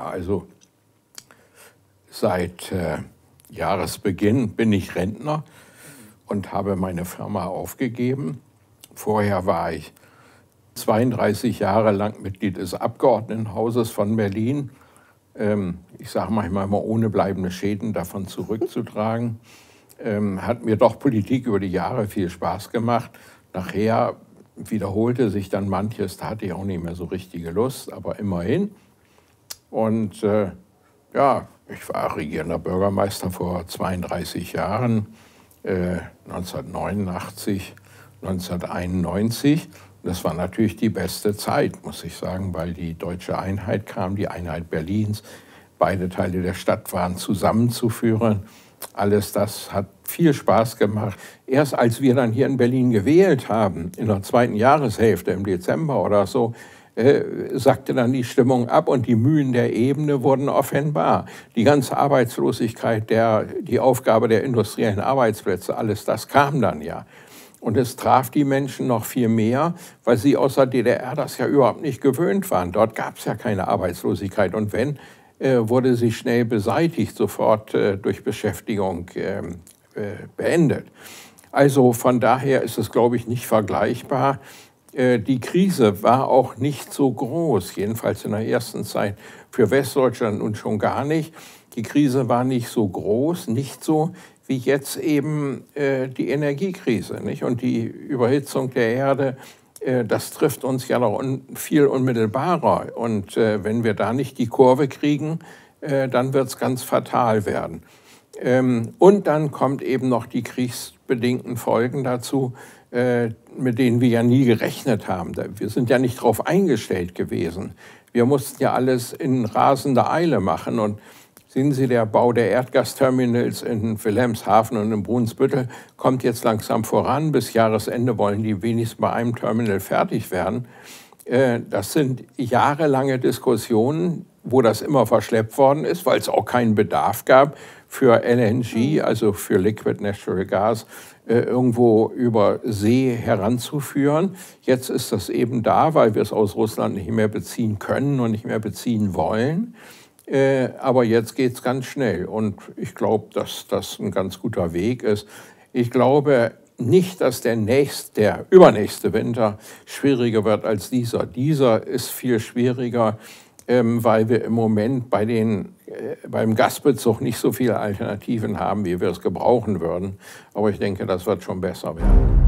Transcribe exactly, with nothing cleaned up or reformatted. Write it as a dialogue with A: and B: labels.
A: also seit äh, Jahresbeginn bin ich Rentner und habe meine Firma aufgegeben. Vorher war ich zweiunddreißig Jahre lang Mitglied des Abgeordnetenhauses von Berlin. Ähm, ich sage manchmal immer, ohne bleibende Schäden davon zurückzutragen. Ähm, hat mir doch Politik über die Jahre viel Spaß gemacht. Nachher wiederholte sich dann manches, da hatte ich auch nicht mehr so richtige Lust, aber immerhin. Und äh, ja, ich war regierender Bürgermeister vor zweiunddreißig Jahren, äh, neunzehnhundertneunundachtzig, neunzehnhunderteinundneunzig. Das war natürlich die beste Zeit, muss ich sagen, weil die deutsche Einheit kam, die Einheit Berlins. Beide Teile der Stadt waren zusammenzuführen. Alles das hat viel Spaß gemacht. Erst als wir dann hier in Berlin gewählt haben, in der zweiten Jahreshälfte im Dezember oder so, äh, sackte dann die Stimmung ab und die Mühen der Ebene wurden offenbar. Die ganze Arbeitslosigkeit, der, die Aufgabe der industriellen Arbeitsplätze, alles das kam dann ja. Und es traf die Menschen noch viel mehr, weil sie aus der D D R das ja überhaupt nicht gewöhnt waren. Dort gab es ja keine Arbeitslosigkeit. Und wenn, äh, wurde sie schnell beseitigt, sofort äh, durch Beschäftigung äh, äh, beendet. Also von daher ist es, glaube ich, nicht vergleichbar. Äh, die Krise war auch nicht so groß, jedenfalls in der ersten Zeit für Westdeutschland und schon gar nicht. Die Krise war nicht so groß, nicht so wie jetzt eben äh, die Energiekrise, nicht? Und die Überhitzung der Erde, äh, das trifft uns ja noch un viel unmittelbarer. Und äh, wenn wir da nicht die Kurve kriegen, äh, dann wird es ganz fatal werden. Ähm, und dann kommt eben noch die kriegsbedingten Folgen dazu, äh, mit denen wir ja nie gerechnet haben. Wir sind ja nicht darauf eingestellt gewesen. Wir mussten ja alles in rasender Eile machen. Und sehen Sie, der Bau der Erdgasterminals in Wilhelmshaven und in Brunsbüttel kommt jetzt langsam voran. Bis Jahresende wollen die wenigstens bei einem Terminal fertig werden. Das sind jahrelange Diskussionen, wo das immer verschleppt worden ist, weil es auch keinen Bedarf gab für L N G, also für Liquid Natural Gas, irgendwo über See heranzuführen. Jetzt ist das eben da, weil wir es aus Russland nicht mehr beziehen können und nicht mehr beziehen wollen. Äh, aber jetzt geht es ganz schnell und ich glaube, dass das ein ganz guter Weg ist. Ich glaube nicht, dass der nächste, der übernächste Winter schwieriger wird als dieser. Dieser ist viel schwieriger, ähm, weil wir im Moment bei den, äh, beim Gasbezug nicht so viele Alternativen haben, wie wir es gebrauchen würden. Aber ich denke, das wird schon besser werden.